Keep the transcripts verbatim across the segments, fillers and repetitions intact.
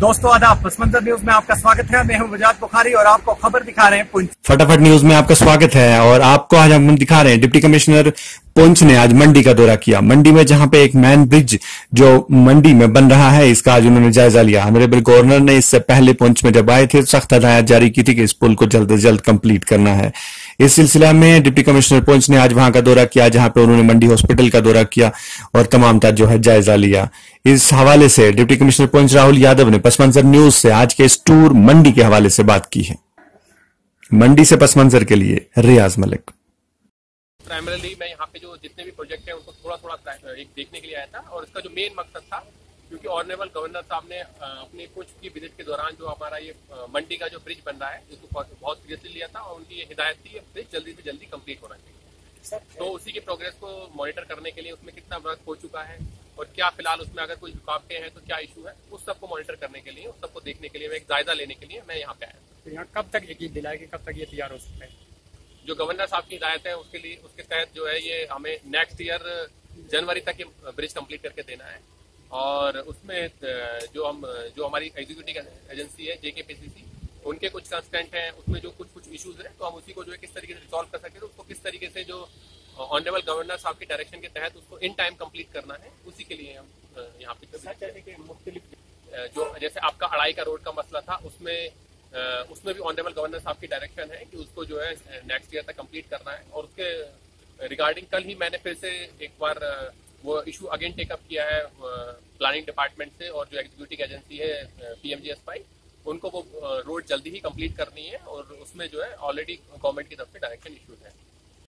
दोस्तों आदाब, पस मंजर न्यूज में आपका स्वागत है। मैं हूं वजाद बुखारी और आपको खबर दिखा रहे हैं पुंछ। फटाफट न्यूज में आपका स्वागत है और आपको आज हम दिखा रहे हैं डिप्टी कमिश्नर पुंछ ने आज मंडी का दौरा किया। मंडी में जहां पे एक मैन ब्रिज जो मंडी में बन रहा है, इसका आज उन्होंने जायजा लिया। ऑनरेबल गवर्नर ने इससे पहले पुंछ में जब आए थे सख्त हदायत जारी की थी कि इस पुल को जल्द से जल्द कंप्लीट करना है। इस सिलसिला में डिप्टी कमिश्नर पुंछ ने आज वहां का दौरा किया, जहां पे उन्होंने मंडी हॉस्पिटल का दौरा किया और तमाम का जो है जायजा लिया। इस हवाले से डिप्टी कमिश्नर पुंछ राहुल यादव ने पस मंजर न्यूज से आज के इस टूर मंडी के हवाले से बात की है। मंडी से पस मंजर के लिए रियाज मलिक। प्राइमरीली मैं यहाँ पे जो जितने भी प्रोजेक्ट हैं उनको थोड़ा थोड़ा एक देखने के लिए आया था और इसका जो मेन मकसद था, क्योंकि ऑनरेबल गवर्नर साहब ने अपने पुंछ की विजिट के दौरान जो हमारा ये मंडी का जो ब्रिज बन रहा है इसको बहुत सीरियसली लिया था और उनकी ये हिदायत थी ये ब्रिज जल्दी से जल्दी कंप्लीट होना चाहिए। तो उसी की प्रोग्रेस को मॉनिटर करने के लिए उसमें कितना वर्क हो चुका है और क्या फिलहाल उसमें अगर कोई रुकावटें हैं तो क्या इशू है, उस सबको मॉनिटर करने के लिए, उस सबको देखने के लिए, मैं एक जायजा लेने के लिए मैं यहाँ पे आया। तो यहाँ कब तक यकीन दिलाए कि कब तक ये तैयार हो सकता है? जो गवर्नर साहब की हिदायत है उसके लिए, उसके तहत जो है ये हमें नेक्स्ट ईयर जनवरी तक ये ब्रिज कंप्लीट करके देना है। और उसमें जो हम जो हमारी एग्जीक्यूटिव एजेंसी है जेकेपीसीसी, उनके कुछ कंस्टेंट हैं, उसमें जो कुछ कुछ इश्यूज हैं तो हम उसी को जो है किस तरीके से रिजॉल्व कर सके, तो उसको किस तरीके से जो ऑनरेबल गवर्नर साहब की डायरेक्शन के तहत उसको इन टाइम कंप्लीट करना है, उसी के लिए हम यहाँ पे मुख्तलिफ जो जैसे आपका अड़ाई का रोड का मसला था उसमें उसमें भी ऑनरेबल गवर्नर साहब की डायरेक्शन है कि उसको जो है नेक्स्ट ईयर तक कंप्लीट करना है। और उसके रिगार्डिंग कल ही मैंने फिर से एक बार वो इशू अगेन टेकअप किया है प्लानिंग डिपार्टमेंट से और जो एग्जीक्यूटिव एजेंसी है पीएमजीएसवाई, उनको वो रोड जल्दी ही कंप्लीट करनी है और उसमें जो है ऑलरेडी गवर्नमेंट की तरफ से डायरेक्शन इशूज है।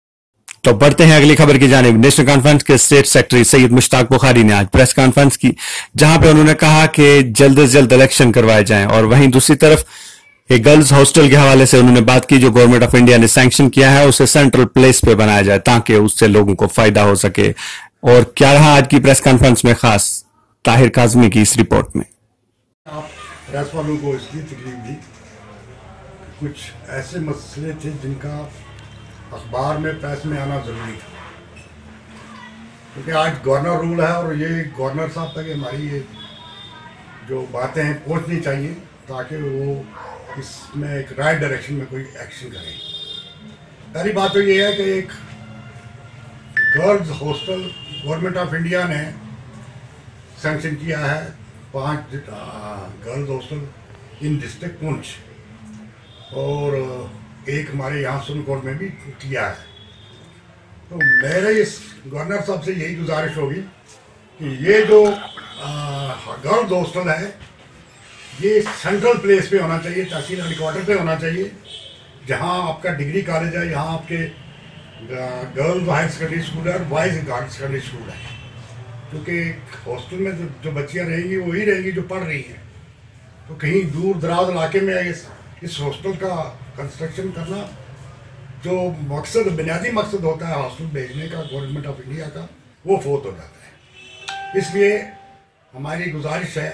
तो बढ़ते हैं अगली खबर की जानिब। नेशनल कॉन्फ्रेंस के स्टेट सेक्रेटरी सैयद मुश्ताक बुखारी ने आज प्रेस कॉन्फ्रेंस की, जहां पे उन्होंने कहा कि जल्द से जल्द इलेक्शन करवाए जाएं। और वहीं दूसरी तरफ एक गर्ल्स हॉस्टल के हवाले से उन्होंने बात की जो गवर्नमेंट ऑफ इंडिया ने सैंक्शन किया है, उसे सेंट्रल प्लेस पे बनाया जाए ताकि उससे लोगों को फायदा हो सके। और क्या रहा आज की प्रेस कॉन्फ्रेंस में खास, ताहिर काजमी की इस रिपोर्ट में। आप प्रेस वालों को इसलिए तकलीफ दी, कुछ ऐसे मसले थे जिनका अखबार में प्रेस में आना जरूरी था, क्योंकि आज गवर्नर रूल है और ये गवर्नर साहब तक हमारी ये जो बातें हैं पहुंचनी चाहिए ताकि वो इसमें एक राइट डायरेक्शन में कोई एक्शन करें। पहली बात तो ये है कि एक girls hostel government of India ने सैंक्शन किया है, पांच girls hostel in district Poonch और एक हमारे यहाँ सुनकोट में भी किया है। तो मेरे इस गवर्नर साहब से यही गुजारिश होगी कि ये जो गर्ल्स हॉस्टल है ये सेंट्रल प्लेस पे होना चाहिए, तहसील हेडक्वार्टर पे होना चाहिए, जहाँ आपका डिग्री कॉलेज है, यहाँ आपके गर्ल्स हायर सेकेंडरी स्कूल है और बॉयज़ हायर सेकेंडरी स्कूल है। क्योंकि हॉस्टल में जो, जो बच्चियाँ रहेंगी वही रहेंगी जो पढ़ रही हैं। तो कहीं दूर दराज इलाके में इस इस हॉस्टल का कंस्ट्रक्शन करना, जो मकसद बुनियादी मकसद होता है हॉस्टल भेजने का गवर्नमेंट ऑफ इंडिया का, वो फोत हो जाता है। इसलिए हमारी गुजारिश है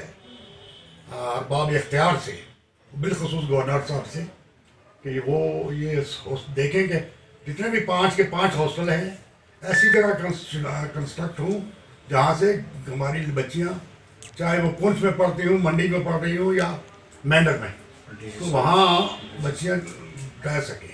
अरबाब इख्तियार से, बिलखुसूस गवर्नर साहब से, कि वो ये देखें कि जितने भी पाँच के पाँच हॉस्टल हैं ऐसी जगह कंस्ट्रक्ट हों जहाँ से हमारी बच्चियाँ, चाहे वो पुंछ में पढ़ती हूँ, मंडी में पढ़ रही हूँ या मेंढक में, तो वहाँ बच्चियाँ रह सकें।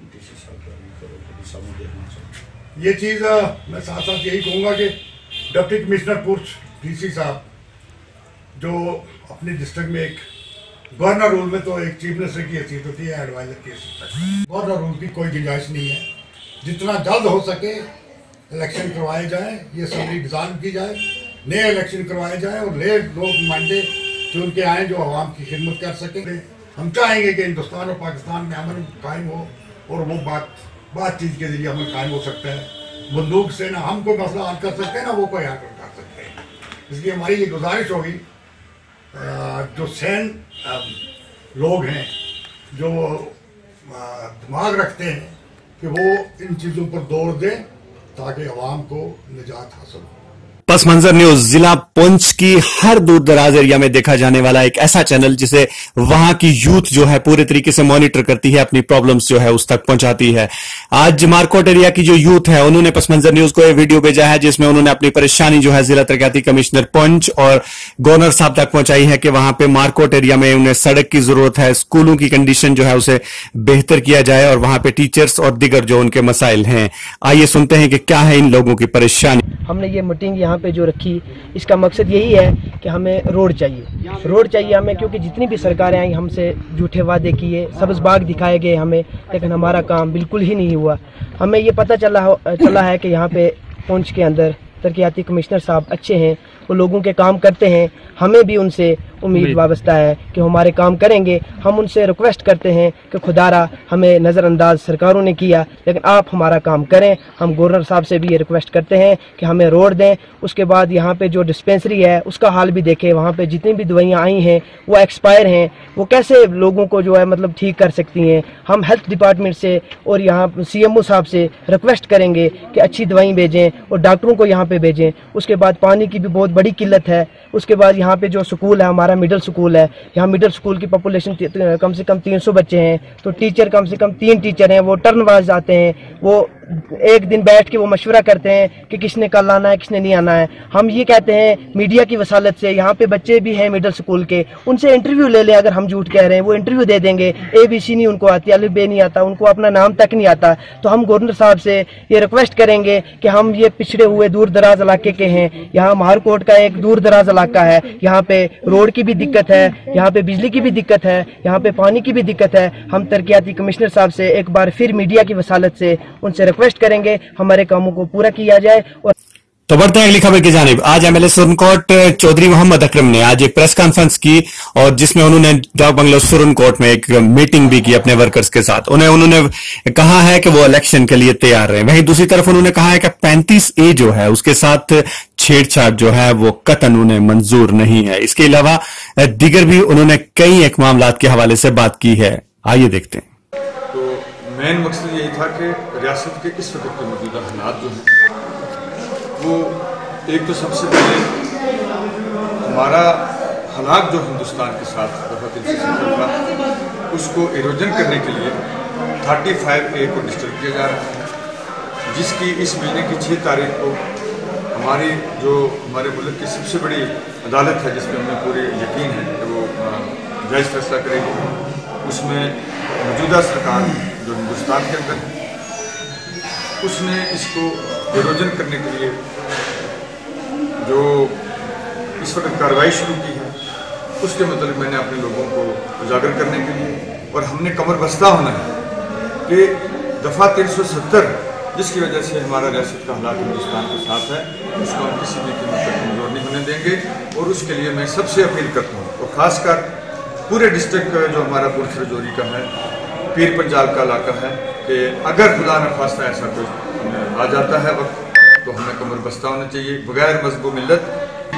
ये चीज़ मैं साथ साथ यही कहूँगा कि डिप्टी कमिश्नर पुंछ डीसी साहब जो अपने डिस्ट्रिक्ट में एक गवर्नर रूल में तो एक चीफ मिनिस्टर की हैसियत होती है, एडवाइजर की हैसियत, गवर्नर रूल की कोई गुंजाइश नहीं है। जितना जल्द हो सके इलेक्शन करवाए जाएं, ये असेंबली डिज़ाल्व की जाए, नए इलेक्शन करवाए जाएं और नए लोग नुमाइंदे चुन के आएँ जो आवाम की खिदमत कर सकें। हम चाहेंगे कि हिंदुस्तान और पाकिस्तान में अमन कायम हो और वो बात बातचीत के जरिए अमन कायम हो सकता है। बंदूक से ना हम कोई मसला हल कर सकते हैं ना वो कोई हल कर सकते हैं। इसलिए हमारी ये गुजारिश होगी जो सैन लोग हैं, जो दिमाग रखते हैं, कि वो इन चीज़ों पर जोर दें ताकि अवाम को निजात हासिल हो। पस मंजर न्यूज जिला पुंछ की हर दूर दराज एरिया में देखा जाने वाला एक ऐसा चैनल जिसे वहां की यूथ जो है पूरे तरीके से मॉनिटर करती है, अपनी प्रॉब्लम्स जो है उस तक पहुंचाती है। आज मारकोट एरिया की जो यूथ है उन्होंने पस मंजर न्यूज को एक वीडियो भेजा है जिसमें उन्होंने अपनी परेशानी जो है जिला तरक्याती कमिश्नर पुंछ और गवर्नर साहब तक पहुंचाई है कि वहां पे मारकोट एरिया में उन्हें सड़क की जरूरत है, स्कूलों की कंडीशन जो है उसे बेहतर किया जाए और वहां पे टीचर्स और दिगर जो उनके मसाइल हैं। आइए सुनते हैं कि क्या है इन लोगों की परेशानी। हमने ये मीटिंग यहाँ पे जो रखी, इसका मकसद यही है कि हमें रोड चाहिए, रोड चाहिए हमें, क्योंकि जितनी भी सरकारें आई हमसे झूठे वादे किए, सब्ज बाग दिखाए गए हमें, लेकिन हमारा काम बिल्कुल ही नहीं हुआ। हमें ये पता चला चला है कि यहाँ पे पुंछ के अंदर तरक्याती कमिश्नर साहब अच्छे हैं, वो लोगों के काम करते हैं, हमें भी उनसे उम्मीद वाबस्ता है कि हमारे काम करेंगे। हम उनसे रिक्वेस्ट करते हैं कि खुदारा हमें नज़रअंदाज सरकारों ने किया, लेकिन आप हमारा काम करें। हम गवर्नर साहब से भी ये रिक्वेस्ट करते हैं कि हमें रोड दें। उसके बाद यहाँ पे जो डिस्पेंसरी है उसका हाल भी देखें, वहाँ पे जितनी भी दवाइयाँ आई हैं वो एक्सपायर हैं, वो कैसे लोगों को जो है मतलब ठीक कर सकती हैं। हम हेल्थ डिपार्टमेंट से और यहाँ सी एम ओ साहब से रिक्वेस्ट करेंगे कि अच्छी दवाई भेजें और डॉक्टरों को यहाँ पे भेजें। उसके बाद पानी की भी बहुत बड़ी किल्लत है। उसके बाद यहाँ पे जो स्कूल है हमारा मिडिल स्कूल है, यहाँ मिडिल स्कूल की पॉपुलेशन कम से कम तीन सौ बच्चे हैं, तो टीचर कम से कम तीन टीचर हैं, वो टर्न वाइज आते हैं, वो एक दिन बैठ के वो मशवरा करते हैं कि किसने कल आना है किसने नहीं आना है। हम ये कहते हैं मीडिया की वसालत से, यहाँ पे बच्चे भी हैं मिडिल स्कूल के, उनसे इंटरव्यू ले लें। अगर हम झूठ कह रहे हैं वो इंटरव्यू दे देंगे। ए बी सी नहीं उनको आती, अलिफ बे नहीं आता, उनको अपना नाम तक नहीं आता। तो हम गवर्नर साहब से ये रिक्वेस्ट करेंगे कि हम ये पिछड़े हुए दूर दराज इलाके के हैं, यहाँ मारकोट का एक दूर दराज इलाका है, यहाँ पे रोड की भी दिक्कत है, यहाँ पे बिजली की भी दिक्कत है, यहाँ पे पानी की भी दिक्कत है। हम तरक्याती कमिश्नर साहब से एक बार फिर मीडिया की वसालत से उनसे रिक्वेस्ट करेंगे हमारे कामों को पूरा किया जाए। और तो बढ़ते हैं अगली खबर की जानिब। आज एमएलए सुरनकोट चौधरी मोहम्मद अकरम ने आज एक प्रेस कॉन्फ्रेंस की और जिसमें उन्होंने डाक बंगलो सुरनकोट में एक मीटिंग भी की अपने वर्कर्स के साथ। उन्हें उन्होंने कहा है कि वो इलेक्शन के लिए तैयार रहे। वहीं दूसरी तरफ उन्होंने कहा है कि पैंतीस ए जो है उसके साथ छेड़छाड़ जो है वो कतन उन्हें मंजूर नहीं है। इसके अलावा दीगर भी उन्होंने कई एक मामला के हवाले से बात की है। आइए देखते हैं। तो मेन मकसद यही था कि रियासत के इस वक्त के मौजूदा हालात जो हैं वो एक तो सबसे पहले हमारा हालात जो हिंदुस्तान के साथ दफा तीन सौ सत्तर का उसको इरोजन करने के लिए पैंतीस ए को डिस्टर्ब किया जा रहा है, जिसकी इस महीने की छः तारीख को हमारी जो हमारे मुल्क की सबसे बड़ी अदालत है जिस पर हमें पूरे यकीन है कि वो जायज़ फैसला करेगी, उसमें मौजूदा सरकार जो हिंदुस्तान के अंदर उसने इसको इरोजन करने के लिए जो इस वक्त कार्रवाई शुरू की है उसके मतलब मैंने अपने लोगों को उजागर करने के लिए और हमने कमर बस्ता होना है कि दफ़ा तीन सौ सत्तर जिसकी वजह से हमारा रियासत का हालात हिंदुस्तान के साथ है उसको हम किसी भी कीमत पर कमजोर नहीं होने देंगे। और उसके लिए मैं सबसे अपील करता हूँ और ख़ासकर पूरे डिस्ट्रिक्ट जो हमारा पुंछ रजौरी का है, पीर पंजाल का इलाका है, कि अगर खुदा न खास्ता ऐसा कुछ आ जाता है वक्त तो हमें कमर बस्ता होना चाहिए बगैर मजबूत मिल्लत।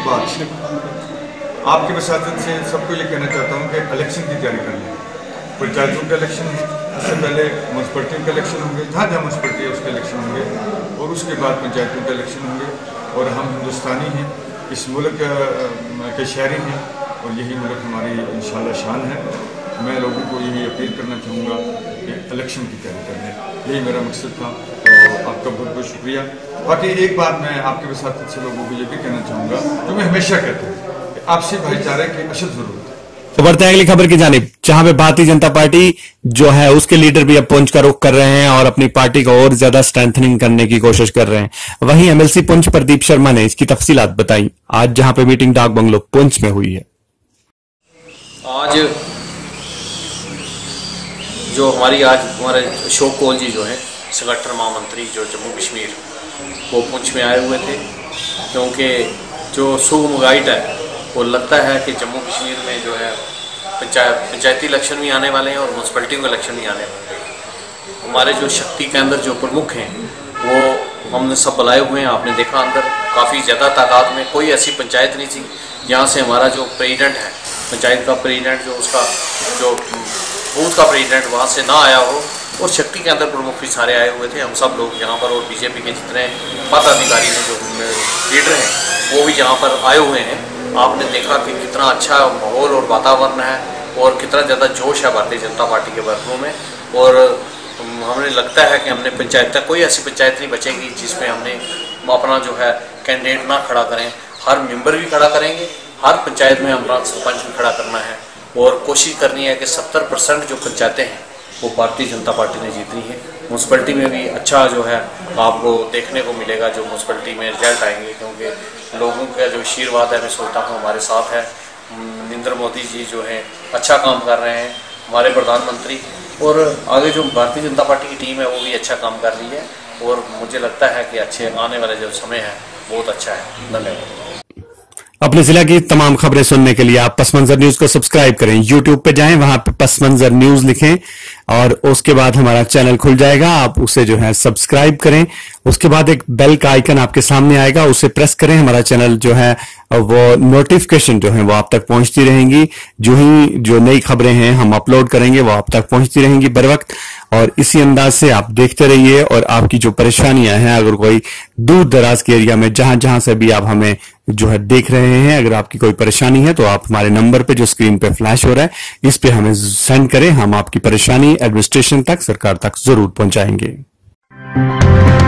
बात आपकी वसातत से सबको ये कहना चाहता हूँ कि इलेक्शन की तैयारी कर लें। पंचायतों के इलेक्शन है, उससे पहले म्यूनसिपलिटियों के इलेक्शन होंगे, जहाँ जहाँ म्यूनसिपलिटी है उसके इलेक्शन होंगे और उसके बाद पंचायतों के इलेक्शन होंगे। और हम हिंदुस्तानी हैं, इस मुल्क के शहरी हैं और यही मुल्क हमारी इंशाल्लाह शान है। मैं लोगों को यही अपील करना चाहूँगा कि इलेक्शन की तैयारी कर लें, यही मेरा मकसद था। तो आपका बहुत बहुत शुक्रिया। बाकी एक बात मैं आपके वसातत से लोगों को ये भी कहना चाहूँगा जो मैं हमेशा कहता हूँ कि आपसी भाईचारे की अशद जरूरत है। तो बढ़ते हैं अगली खबर की जानिब, जहां पे भारतीय जनता पार्टी जो है उसके लीडर भी अब पुंछ का रुख कर रहे हैं और अपनी पार्टी को और ज्यादा स्ट्रेंथनिंग करने की कोशिश कर रहे हैं। वहीं एमएलसी पुंछ प्रदीप शर्मा ने इसकी तफसीलात बताई आज जहां पे मीटिंग डाक बंगलो पुंछ में हुई है। आज जो हमारी आज हमारे अशोक कोल जी जो है संगठन महामंत्री जो जम्मू कश्मीर, वो पुंछ में आए हुए थे, क्योंकि जो सुगम गाइड है वो लगता है कि जम्मू कश्मीर में जो है पंचायत पंचायती इलेक्शन भी आने वाले हैं और म्यूनसिपलिटी के इलेक्शन भी आने वाले हैं। हमारे जो शक्ति केंद्र जो प्रमुख हैं वो हमने सब बुलाए हुए हैं। आपने देखा अंदर काफ़ी ज़्यादा तादाद में, कोई ऐसी पंचायत नहीं थी जहाँ से हमारा जो प्रेसिडेंट है, पंचायत का प्रेसिडेंट जो उसका जो बूथ का प्रेसिडेंट वहाँ से ना आया हो। और शक्ति के अंदर प्रमुख भी सारे आए हुए थे। हम सब लोग यहाँ पर, और बीजेपी के जितने पदाधिकारी हैं, जो लीडर हैं, वो भी यहाँ पर आए हुए हैं। आपने देखा कि कितना अच्छा माहौल और वातावरण है और कितना ज़्यादा जोश है भारतीय जनता पार्टी के वर्गों में। और हमें लगता है कि हमने पंचायत, कोई ऐसी पंचायत नहीं बचेगी जिसमें हमने अपना जो है कैंडिडेट ना खड़ा करें। हर मेंबर भी खड़ा करेंगे, हर पंचायत में हमारा सरपंच भी खड़ा करना है और कोशिश करनी है कि सत्तर परसेंट जो पंचायतें हैं वो भारतीय जनता पार्टी ने जीतनी है। म्यूनसिपलिटी में भी अच्छा जो है आपको देखने को मिलेगा जो म्यूनसिपलिटी में रिजल्ट आएंगे, क्योंकि लोगों का जो आशीर्वाद है, मैं सोचता हूँ हमारे साथ है। नरेंद्र मोदी जी जो है अच्छा काम कर रहे हैं, हमारे प्रधानमंत्री, और आगे जो भारतीय जनता पार्टी की टीम है वो भी अच्छा काम कर रही है। और मुझे लगता है कि अच्छे आने वाले जो समय है बहुत अच्छा है। धन्यवाद। अपने जिला की तमाम खबरें सुनने के लिए आप पस मंजर न्यूज को सब्सक्राइब करें। यूट्यूब पे जाएं, वहां पे पस मंजर न्यूज लिखें और उसके बाद हमारा चैनल खुल जाएगा। आप उसे जो है सब्सक्राइब करें। उसके बाद एक बेल का आइकन आपके सामने आएगा, उसे प्रेस करें। हमारा चैनल जो है वो नोटिफिकेशन जो है वो आप तक पहुंचती रहेंगी। जो ही जो नई खबरें हैं हम अपलोड करेंगे वो आप तक पहुंचती रहेंगी बर वक्त। और इसी अंदाज से आप देखते रहिए। और आपकी जो परेशानियां हैं, अगर कोई दूर दराज के एरिया में जहां जहां से भी आप हमें जो है देख रहे हैं, अगर आपकी कोई परेशानी है तो आप हमारे नंबर पे जो स्क्रीन पे फ्लैश हो रहा है इस पे हमें सेंड करें। हम आपकी परेशानी एडमिनिस्ट्रेशन तक, सरकार तक जरूर पहुंचाएंगे।